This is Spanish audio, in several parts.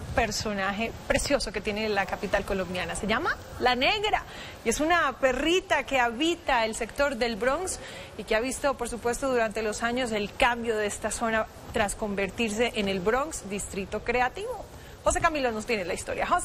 personaje precioso que tiene la capital colombiana. Se llama La Negra y es una perrita que habita el sector del Bronx y que ha visto, por supuesto, durante los años el cambio de esta zona tras convertirse en el Bronx Distrito Creativo. José Camilo nos tiene la historia. José.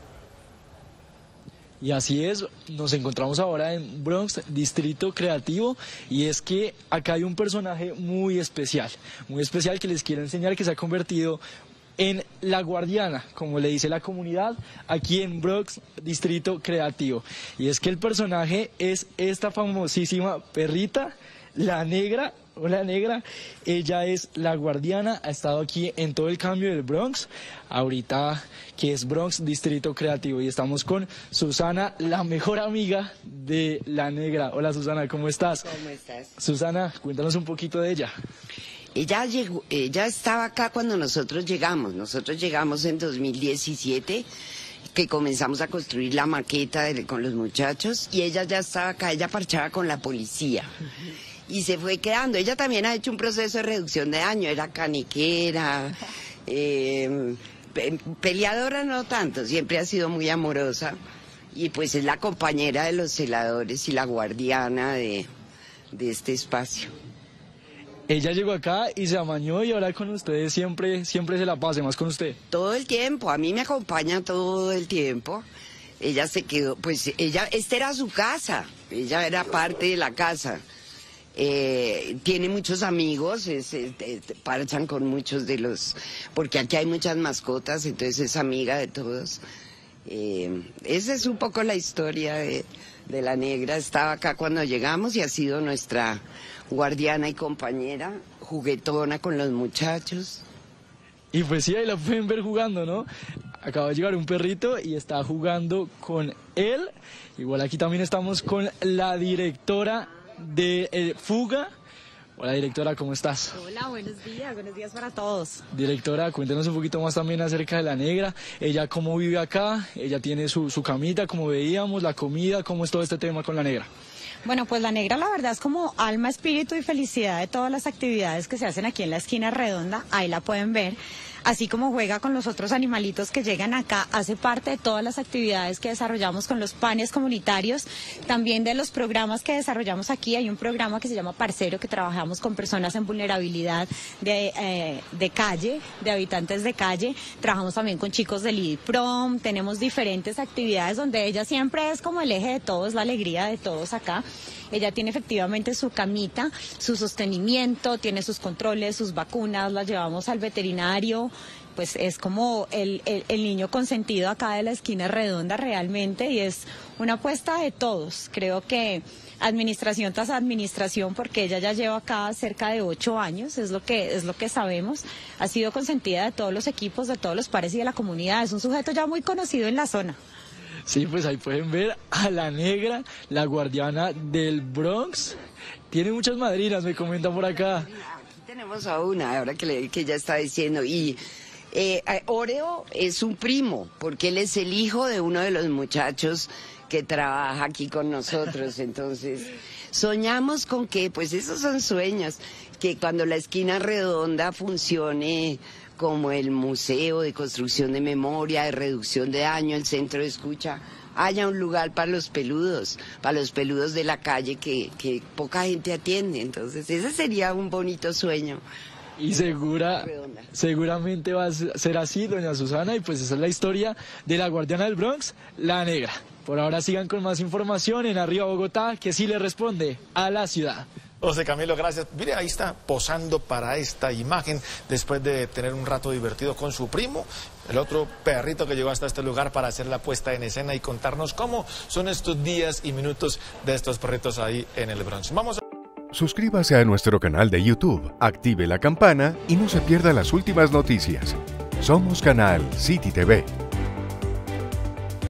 Y así es, nos encontramos ahora en Bronx Distrito Creativo y es que acá hay un personaje muy especial que les quiero enseñar, que se ha convertido en la guardiana, como le dice la comunidad, aquí en Bronx Distrito Creativo. Y es que el personaje es esta famosísima perrita, La Negra. Hola Negra, ella es la guardiana, ha estado aquí en todo el cambio del Bronx, ahorita que es Bronx Distrito Creativo, y estamos con Susana, la mejor amiga de La Negra. Hola Susana, ¿cómo estás? ¿Cómo estás? Susana, cuéntanos un poquito de ella. Ella estaba acá cuando nosotros llegamos en 2017, que comenzamos a construir la maqueta con los muchachos, y ella ya estaba acá, ella parchaba con la policía. Y se fue quedando. Ella también ha hecho un proceso de reducción de daño, era caniquera, peleadora no tanto, siempre ha sido muy amorosa. Y pues es la compañera de los celadores y la guardiana de este espacio. Ella llegó acá y se amañó y ahora con ustedes siempre se la pasa, más con usted. Todo el tiempo, a mí me acompaña todo el tiempo. Ella se quedó, pues esta era su casa, ella era parte de la casa. Tiene muchos amigos, parchan con muchos de los, porque aquí hay muchas mascotas, entonces es amiga de todos. Esa es un poco la historia de La Negra. Estaba acá cuando llegamos y ha sido nuestra guardiana y compañera, juguetona con los muchachos. Y pues sí, ahí la pueden ver jugando, ¿no? Acaba de llegar un perrito y está jugando con él. Igual aquí también estamos con la directora de Fuga. Hola directora, ¿cómo estás? Hola, buenos días para todos. Directora, cuéntenos un poquito más también acerca de La Negra. Ella cómo vive acá, ella tiene su camita, como veíamos, la comida, ¿cómo es todo este tema con La Negra? Bueno, pues La Negra la verdad es como alma, espíritu y felicidad de todas las actividades que se hacen aquí en la esquina redonda, ahí la pueden ver. Así como juega con los otros animalitos que llegan acá, hace parte de todas las actividades que desarrollamos con los panes comunitarios, también de los programas que desarrollamos aquí. Hay un programa que se llama Parcero, que trabajamos con personas en vulnerabilidad de calle, de habitantes de calle. Trabajamos también con chicos del IDPROM, tenemos diferentes actividades donde ella siempre es como el eje de todos, la alegría de todos acá. Ella tiene efectivamente su camita, su sostenimiento, tiene sus controles, sus vacunas, las llevamos al veterinario, pues es como el niño consentido acá de la esquina redonda realmente, y es una apuesta de todos. Creo que administración tras administración, porque ella ya lleva acá cerca de 8 años, es lo que sabemos, ha sido consentida de todos los equipos, de todos los pares y de la comunidad, es un sujeto ya muy conocido en la zona. Sí, pues ahí pueden ver a La Negra, la guardiana del Bronx. Tiene muchas madrinas, me comentan por acá. Aquí tenemos a una, ahora que ella está diciendo. Y Oreo es un primo, porque él es el hijo de uno de los muchachos que trabaja aquí con nosotros. Entonces, soñamos con que, pues esos son sueños, que cuando la esquina redonda funcione como el museo de construcción de memoria, de reducción de daño, el centro de escucha, haya un lugar para los peludos de la calle que poca gente atiende. Entonces ese sería un bonito sueño. Y seguramente va a ser así, doña Susana, y pues esa es la historia de la guardiana del Bronx, La Negra. Por ahora sigan con más información en Arriba Bogotá, que sí le responde a la ciudad. José Camilo, gracias. Mire, ahí está posando para esta imagen después de tener un rato divertido con su primo, el otro perrito que llegó hasta este lugar para hacer la puesta en escena y contarnos cómo son estos días y minutos de estos perritos ahí en el Bronx. Suscríbase a nuestro canal de YouTube, active la campana y no se pierda las últimas noticias. Somos Canal City TV.